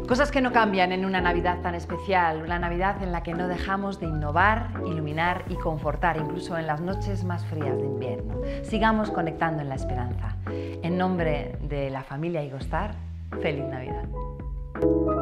Cosas que no cambian en una Navidad tan especial, una Navidad en la que no dejamos de innovar, iluminar y confortar, incluso en las noches más frías de invierno. Sigamos conectando en la esperanza. En nombre de la familia Igostar, ¡feliz Navidad!